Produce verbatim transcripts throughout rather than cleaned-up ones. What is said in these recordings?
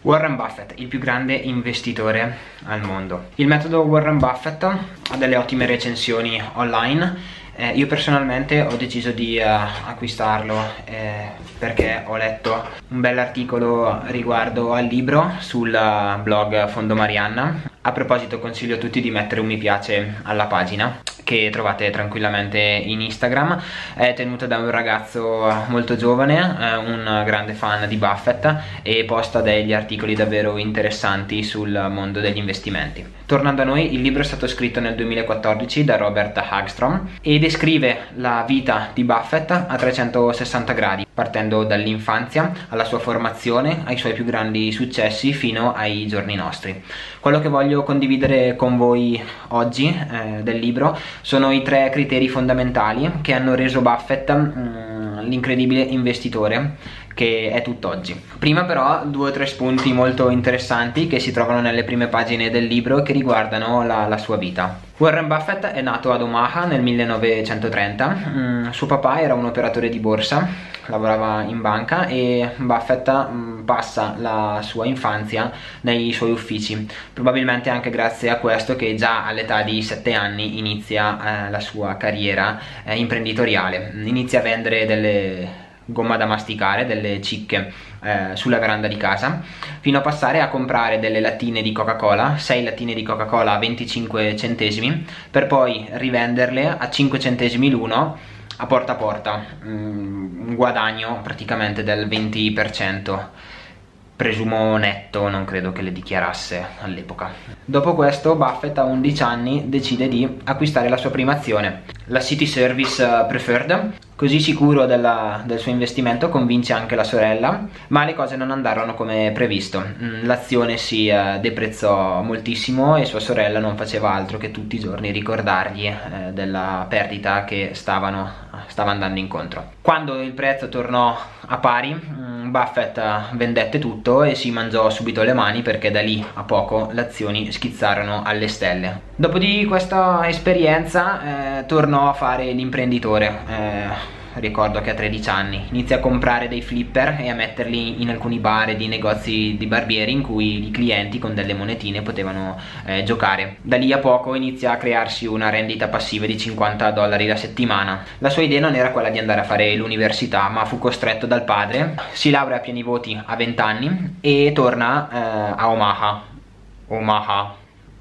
Warren Buffett, il più grande investitore al mondo. Il metodo Warren Buffett ha delle ottime recensioni online. Eh, io personalmente ho deciso di uh, acquistarlo eh, perché ho letto un bell'articolo riguardo al libro sul uh, blog Fondo Marianna. A proposito, consiglio a tutti di mettere un mi piace alla pagina, che trovate tranquillamente in Instagram. È tenuta da un ragazzo molto giovane, eh, un grande fan di Buffett, e posta degli articoli davvero interessanti sul mondo degli investimenti. Tornando a noi, il libro è stato scritto nel duemilaquattordici da Robert Hagstrom e descrive la vita di Buffett a trecentosessanta gradi, partendo dall'infanzia alla sua formazione, ai suoi più grandi successi fino ai giorni nostri. Quello che voglio condividere con voi oggi eh, del libro sono i tre criteri fondamentali che hanno reso Buffett mm, l'incredibile investitore che è tutt'oggi. Prima però due o tre spunti molto interessanti che si trovano nelle prime pagine del libro che riguardano la, la sua vita. Warren Buffett è nato ad Omaha nel millenovecentotrenta. Mm, suo papà era un operatore di borsa, lavorava in banca, e Buffett mm, passa la sua infanzia nei suoi uffici, probabilmente anche grazie a questo che già all'età di sette anni inizia eh, la sua carriera eh, imprenditoriale. Inizia a vendere delle gomma da masticare, delle cicche eh, sulla veranda di casa, fino a passare a comprare delle lattine di Coca-Cola, sei lattine di Coca-Cola a venticinque centesimi, per poi rivenderle a cinque centesimi l'uno a porta a porta, mm, un guadagno praticamente del venti per cento. Presumo netto, non credo che le dichiarasse all'epoca. Dopo questo Buffett a undici anni decide di acquistare la sua prima azione, la City Service Preferred. Così sicuro della, del suo investimento convince anche la sorella, ma le cose non andarono come previsto. L'azione si eh, deprezzò moltissimo e sua sorella non faceva altro che tutti i giorni ricordargli eh, della perdita che stavano, stava andando incontro. Quando il prezzo tornò a pari, Buffett vendette tutto e si mangiò subito le mani, perché da lì a poco le azioni schizzarono alle stelle. Dopo di questa esperienza eh, tornò a fare l'imprenditore. Eh, ricordo che a tredici anni inizia a comprare dei flipper e a metterli in alcuni bar e di negozi di barbieri in cui i clienti con delle monetine potevano eh, giocare. Da lì a poco inizia a crearsi una rendita passiva di cinquanta dollari la settimana. La sua idea non era quella di andare a fare l'università, ma fu costretto dal padre. Si laurea a pieni voti a venti anni e torna eh, a Omaha. Omaha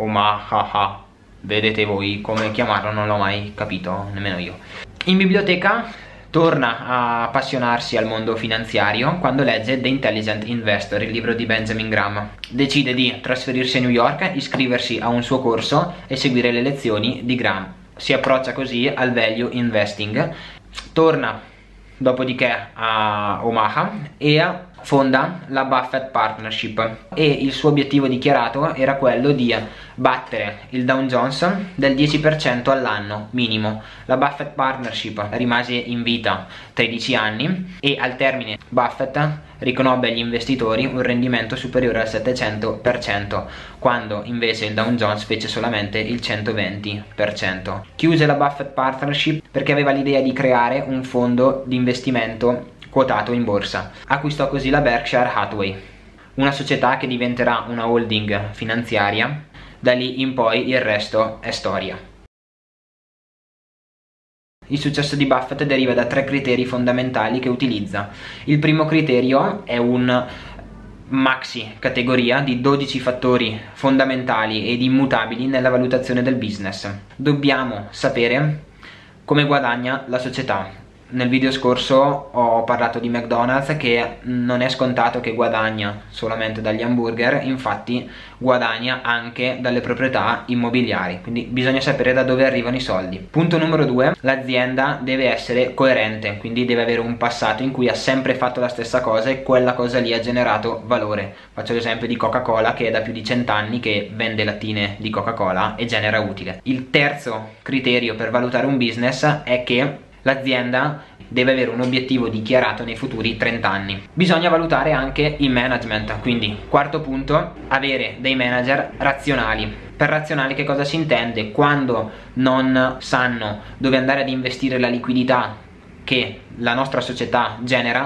Omaha vedete voi come chiamarlo, non l'ho mai capito nemmeno io. In biblioteca torna a appassionarsi al mondo finanziario quando legge The Intelligent Investor, il libro di Benjamin Graham. Decide di trasferirsi a New York, iscriversi a un suo corso e seguire le lezioni di Graham. Si approccia così al value investing. Torna dopodiché a Omaha e fonda la Buffett Partnership, e il suo obiettivo dichiarato era quello di battere il Dow Jones del dieci per cento all'anno minimo. La Buffett Partnership rimase in vita tredici anni e al termine Buffett riconobbe agli investitori un rendimento superiore al settecento per cento, quando invece il Dow Jones fece solamente il centoventi per cento. Chiuse la Buffett Partnership perché aveva l'idea di creare un fondo di investimento quotato in borsa. Acquistò così la Berkshire Hathaway, una società che diventerà una holding finanziaria. Da lì in poi il resto è storia. Il successo di Buffett deriva da tre criteri fondamentali che utilizza. Il primo criterio è un maxi categoria di dodici fattori fondamentali ed immutabili nella valutazione del business. Dobbiamo sapere come guadagna la società. Nel video scorso ho parlato di McDonald's, che non è scontato che guadagna solamente dagli hamburger, infatti guadagna anche dalle proprietà immobiliari, quindi bisogna sapere da dove arrivano i soldi. Punto numero due, l'azienda deve essere coerente, quindi deve avere un passato in cui ha sempre fatto la stessa cosa e quella cosa lì ha generato valore. Faccio l'esempio di Coca-Cola, che è da più di cent'anni che vende lattine di Coca-Cola e genera utile. Il terzo criterio per valutare un business è che l'azienda deve avere un obiettivo dichiarato nei futuri trenta anni. Bisogna valutare anche il management, quindi quarto punto, avere dei manager razionali. Per razionali che cosa si intende? Quando non sanno dove andare ad investire la liquidità che la nostra società genera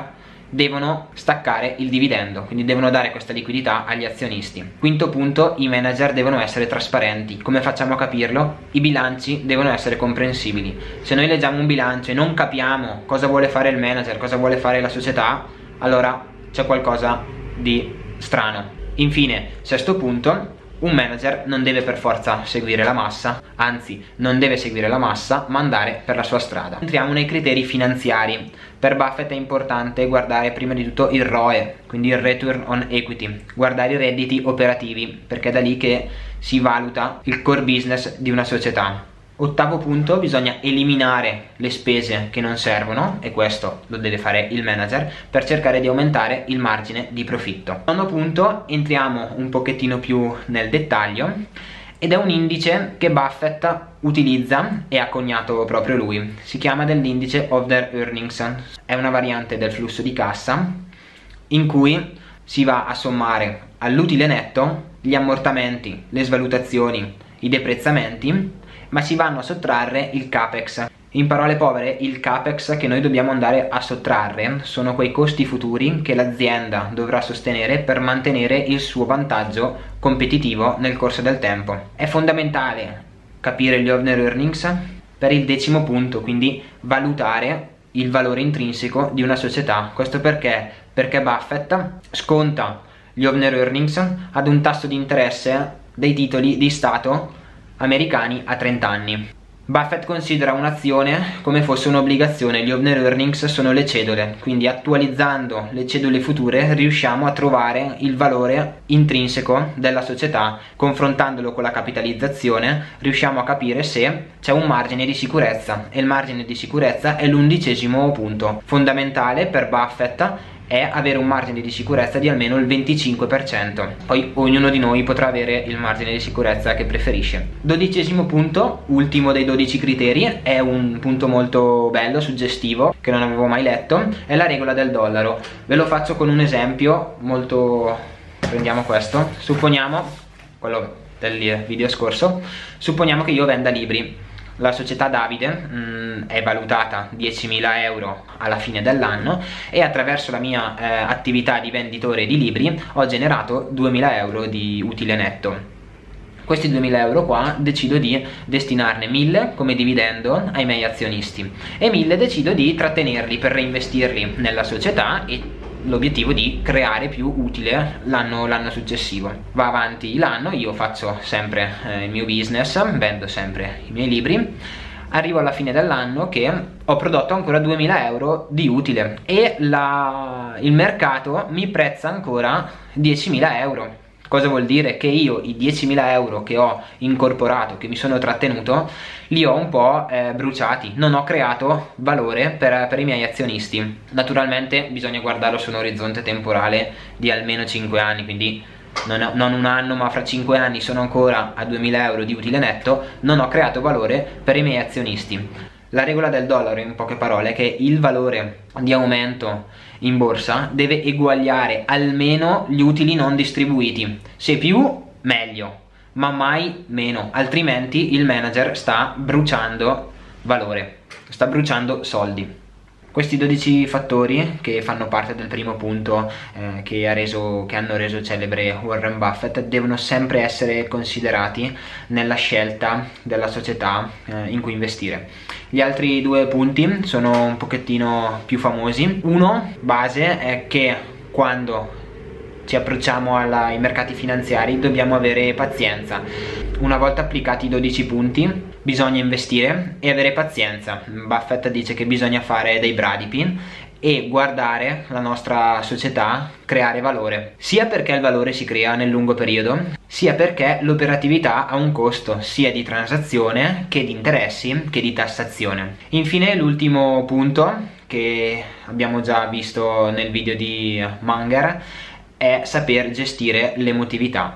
devono staccare il dividendo, quindi devono dare questa liquidità agli azionisti. Quinto punto, i manager devono essere trasparenti. Come facciamo a capirlo? I bilanci devono essere comprensibili. Se noi leggiamo un bilancio e non capiamo cosa vuole fare il manager, cosa vuole fare la società, allora c'è qualcosa di strano. Infine, sesto punto, un manager non deve per forza seguire la massa, anzi non deve seguire la massa ma andare per la sua strada. Entriamo nei criteri finanziari. Per Buffett è importante guardare prima di tutto il R O E, quindi il Return on Equity, guardare i redditi operativi, perché è da lì che si valuta il core business di una società. Ottavo punto, bisogna eliminare le spese che non servono, e questo lo deve fare il manager, per cercare di aumentare il margine di profitto. Nono punto, entriamo un pochettino più nel dettaglio, ed è un indice che Buffett utilizza e ha coniato proprio lui. Si chiama dell'indice of their earnings. È una variante del flusso di cassa in cui si va a sommare all'utile netto gli ammortamenti, le svalutazioni, i deprezzamenti, ma si vanno a sottrarre il capex. In parole povere, il capex che noi dobbiamo andare a sottrarre sono quei costi futuri che l'azienda dovrà sostenere per mantenere il suo vantaggio competitivo nel corso del tempo. È fondamentale capire gli owner earnings per il decimo punto, quindi valutare il valore intrinseco di una società. Questo perché? Perché Buffett sconta gli owner earnings ad un tasso di interesse dei titoli di Stato americani a trenta anni. Buffett considera un'azione come fosse un'obbligazione. Gli owner earnings sono le cedole, quindi attualizzando le cedole future riusciamo a trovare il valore intrinseco della società. Confrontandolo con la capitalizzazione riusciamo a capire se c'è un margine di sicurezza, e il margine di sicurezza è l'undicesimo punto. Fondamentale per Buffett è avere un margine di sicurezza di almeno il venticinque per cento. Poi ognuno di noi potrà avere il margine di sicurezza che preferisce. Dodicesimo punto, ultimo dei dodici criteri, è un punto molto bello, suggestivo, che non avevo mai letto, è la regola del dollaro. Ve lo faccio con un esempio molto... prendiamo questo, supponiamo, quello del video scorso, supponiamo che io venda libri. La società Davide mh, è valutata diecimila euro alla fine dell'anno, e attraverso la mia eh, attività di venditore di libri ho generato duemila euro di utile netto. Questi duemila euro qua decido di destinarne mille come dividendo ai miei azionisti, e mille decido di trattenerli per reinvestirli nella società, e l'obiettivo di creare più utile l'anno l'anno successivo. Va avanti l'anno, io faccio sempre eh, il mio business, vendo sempre i miei libri, arrivo alla fine dell'anno che ho prodotto ancora duemila euro di utile, e la, il mercato mi prezza ancora diecimila euro. Cosa vuol dire? Che io i diecimila euro che ho incorporato, che mi sono trattenuto, li ho un po' eh, bruciati, non ho creato valore per, per i miei azionisti. Naturalmente bisogna guardarlo su un orizzonte temporale di almeno cinque anni, quindi non, non un anno, ma fra cinque anni sono ancora a duemila euro di utile netto, non ho creato valore per i miei azionisti. La regola del dollaro, in poche parole, è che il valore di aumento in borsa deve eguagliare almeno gli utili non distribuiti. Se più, meglio, ma mai meno, altrimenti il manager sta bruciando valore, sta bruciando soldi. Questi dodici fattori che fanno parte del primo punto eh, che, ha reso, che hanno reso celebre Warren Buffett devono sempre essere considerati nella scelta della società eh, in cui investire. Gli altri due punti sono un pochettino più famosi. Uno, base, è che quando ci approcciamo alla, ai mercati finanziari dobbiamo avere pazienza. Una volta applicati i dodici punti bisogna investire e avere pazienza. Buffett dice che bisogna fare dei bradipi e guardare la nostra società creare valore, sia perché il valore si crea nel lungo periodo, sia perché l'operatività ha un costo sia di transazione che di interessi che di tassazione. Infine, l'ultimo punto che abbiamo già visto nel video di Munger è saper gestire l'emotività.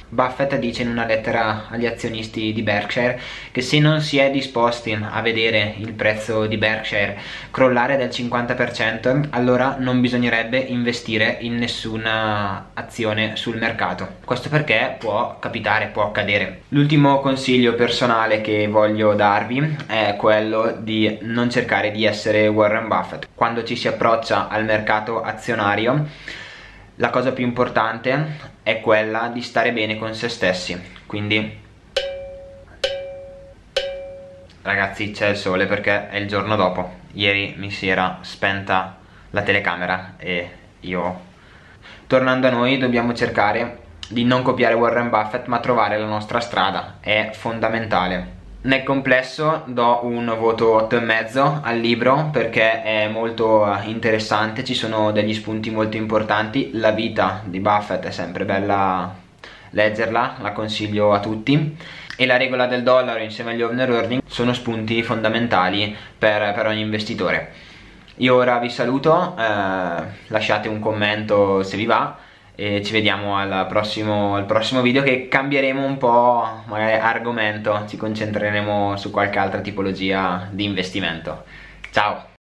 Buffett dice in una lettera agli azionisti di Berkshire che se non si è disposti a vedere il prezzo di Berkshire crollare del cinquanta per cento, allora non bisognerebbe investire in nessuna azione sul mercato. Questo perché può capitare, può accadere. L'ultimo consiglio personale che voglio darvi è quello di non cercare di essere Warren Buffett. Quando ci si approccia al mercato azionario, la cosa più importante è quella di stare bene con se stessi. Quindi, ragazzi, c'è il sole perché è il giorno dopo. Ieri mi si era spenta la telecamera e io... Tornando a noi, dobbiamo cercare di non copiare Warren Buffett ma trovare la nostra strada. È fondamentale. Nel complesso do un voto otto e mezzo al libro perché è molto interessante, ci sono degli spunti molto importanti. La vita di Buffett è sempre bella leggerla, la consiglio a tutti, e la regola del dollaro insieme agli owner earning sono spunti fondamentali per, per ogni investitore. Io ora vi saluto, eh, lasciate un commento se vi va e ci vediamo al prossimo, al prossimo video, che cambieremo un po' magari argomento, ci concentreremo su qualche altra tipologia di investimento. Ciao!